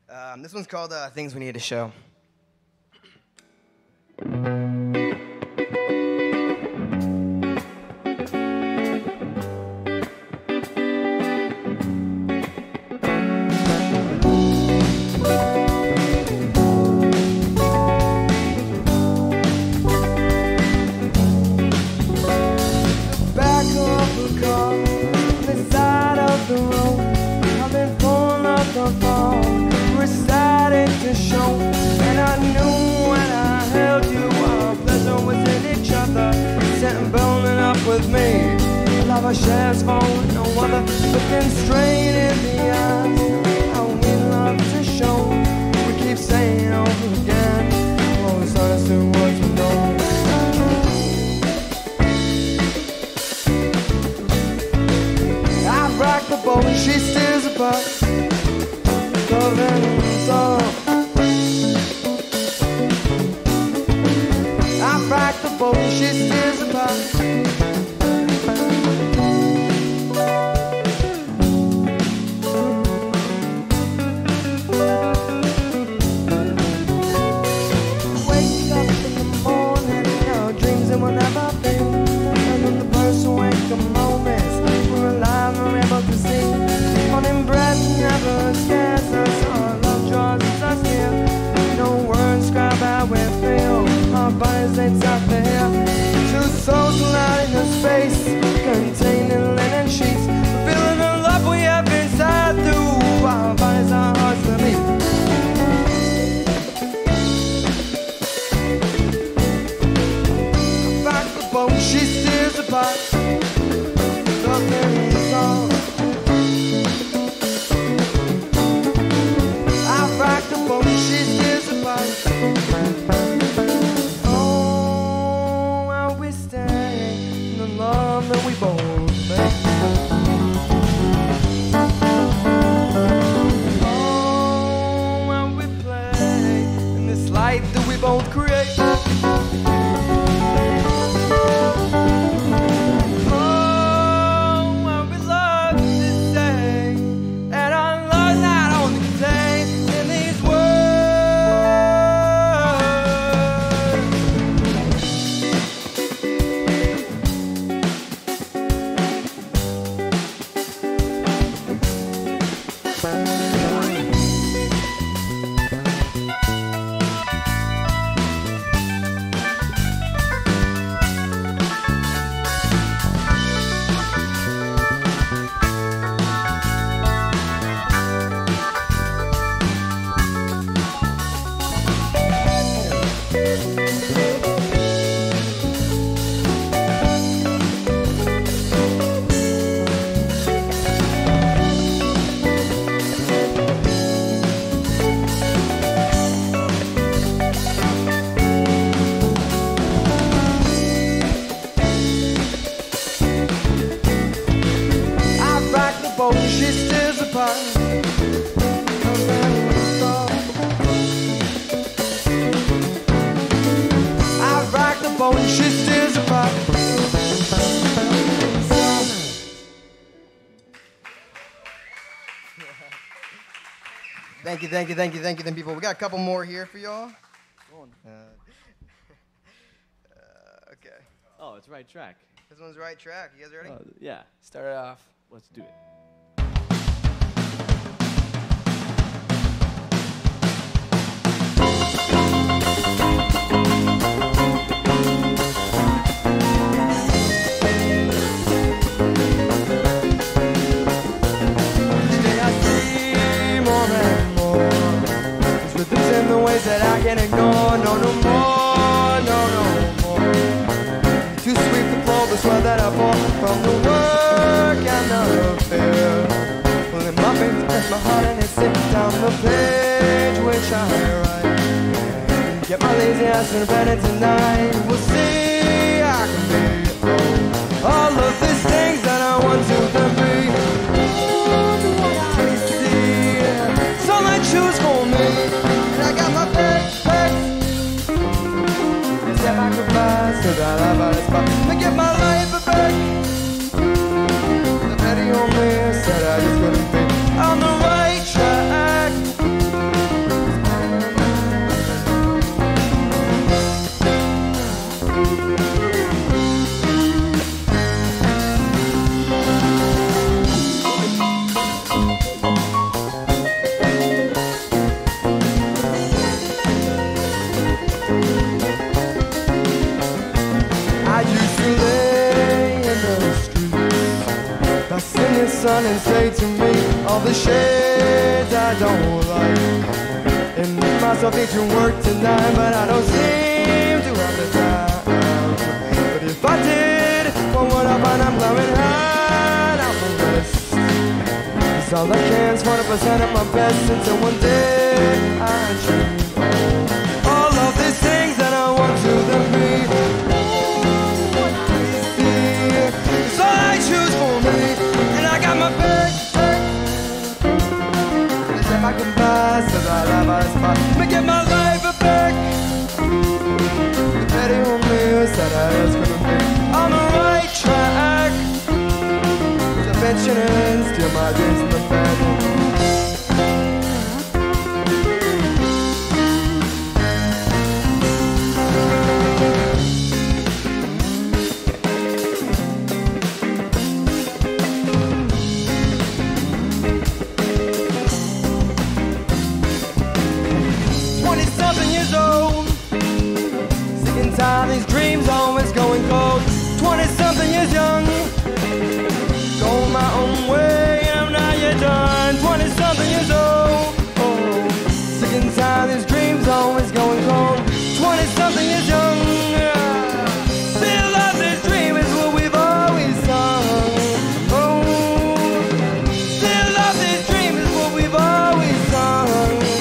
This one's called Things We Need to Show. With me, love our shares for no other, looking straight in the eyes. How we love to show. We keep saying over again, all the signs to what we know. I rock the boat and she steers apart. Loving song. I rock the boat and she steers apart. It's up there. Two souls light in a space, containing linen sheets, feeling the love we have inside through our bodies, our hearts to meet. I rock the boat, she steers apart. Nothing is all. I rock the boat, she steers apart. That we both make. Oh, when we play in this light that we both create. Oh, when we love to say, and our love not only contained in these words. She steers apart. I rock the boat and she steers apart. Thank you, then people. We got a couple more here for y'all. Okay. Oh, it's right track. This one's right track. You guys ready? Yeah. Start it off. Let's do it. In the ways that I can't ignore, no more, no more. Too sweet to pull the sweat that I pour from the work and the affair. Pulling my fingers press my heart and it sits down the page which I write. Get my lazy ass in bed tonight. We'll see, I can be all of these things that I want to be. So I choose for me. I got my backpack. Step back goodbye, so that I've had a spot. I get my life back. The petty on me said I just couldn't be on the right track. around and say to me all the shit I don't like. And make myself need to work tonight, but I don't seem to have the time. But if I did, what would I find? I'm blowing hard out the rest. Cause all I can is 100% of my best until one day I dream all of these things that I want to them be. It's all I choose for me, and I got my back. If I can pass the life I spot, make it my life back. The petty homie said I was gonna be on the right track. The pensioners steal my days in the bed. 20-something years old, sick and tired, these dreams always going cold. 20-something years young, going my own way, and I'm not yet done. 20-something years old, oh, sick and tired, these dreams always going cold. 20-something years young, still love this dream is what we've always sung. Oh, still love this dream is what we've always sung.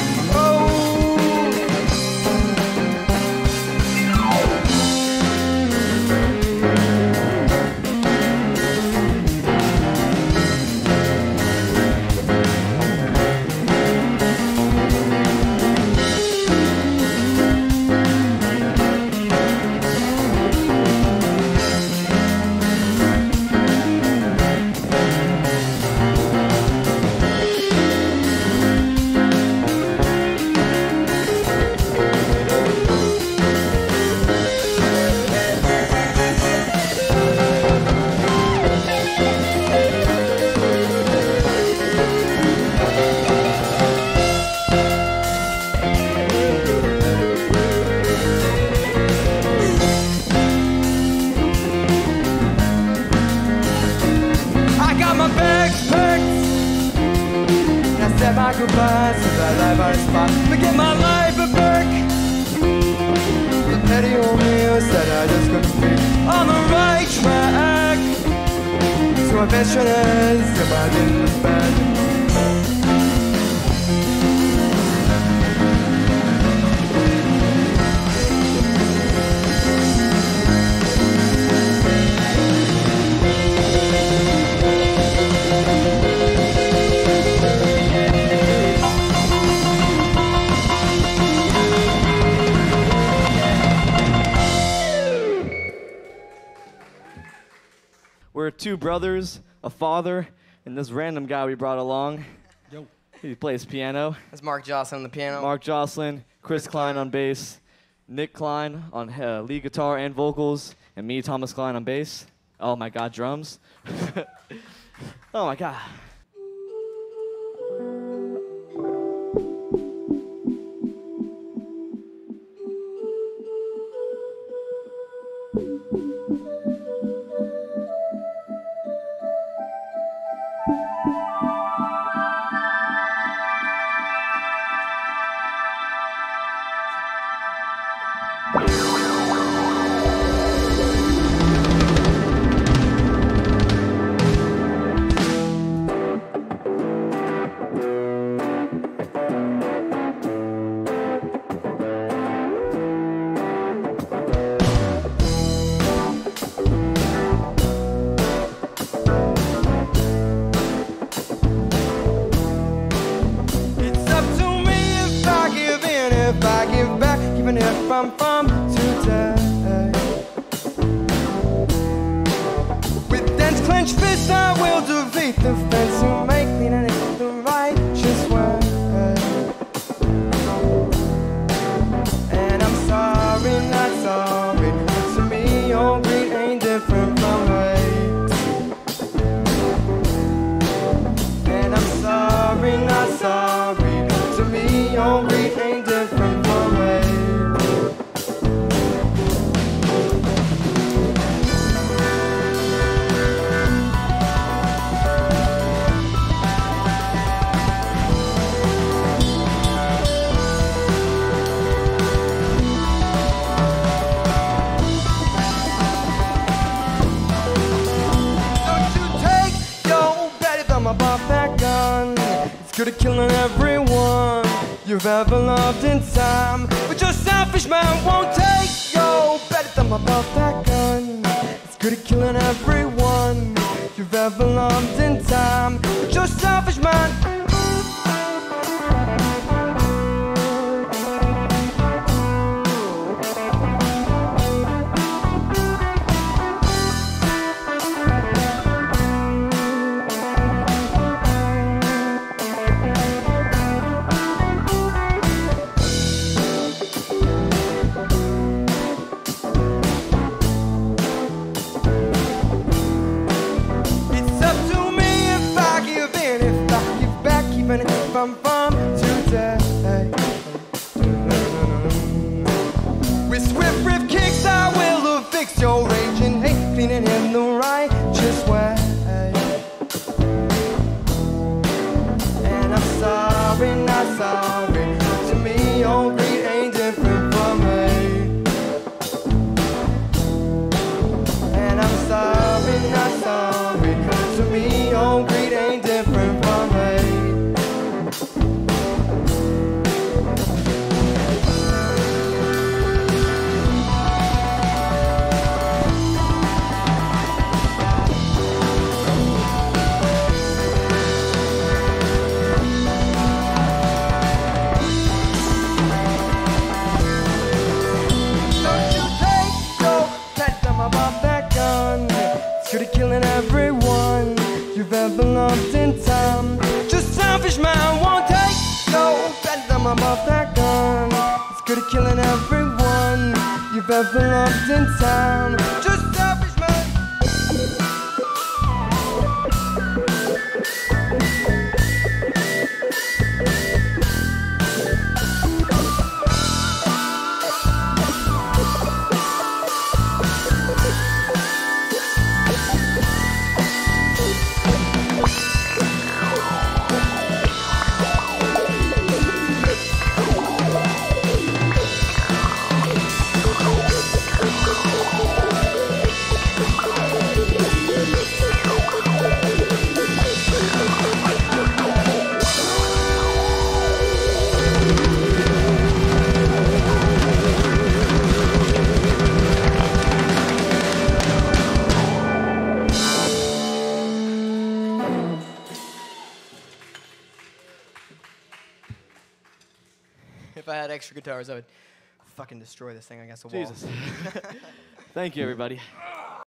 Said my goodbyes to that life I spot, to get my life back. The petty homie said I just couldn't be on the right track. So I ventured as if I didn't look back. We're two brothers, a father, and this random guy we brought along. Yo. He plays piano. That's Mark Jocelyn on the piano. Mark Jocelyn, Chris Klein on bass, Nick Klein on lead guitar and vocals, and me, Thomas Klein, on bass. Oh my God, drums. Oh my God. Even if I'm from today, with dense clenched fists I will defeat the fence who make cleaning it the righteous way. And I'm sorry, not sorry, but to me your greed ain't different from hate. And I'm sorry, not sorry, but to me your greed ain't different from hate. you've ever loved in time. But your selfish man won't take your better than my above that gun. It's good at killing everyone you've ever loved in time. But your selfish man. I'm from today. With swift riff kicks I will fix your raging hate, cleaning in the righteous way. And I'm sorry, not sorry. To me, your greed ain't different from me. And I'm sorry, not sorry. To me, your greed ain't different from me. Good at killing everyone you've ever loved in time. Just selfish man won't take no better than above that gun. It's good at killing everyone you've ever loved in time. Just selfish man. If I had extra guitars, I would fucking destroy this thing against the wall. Jesus. Thank you, everybody.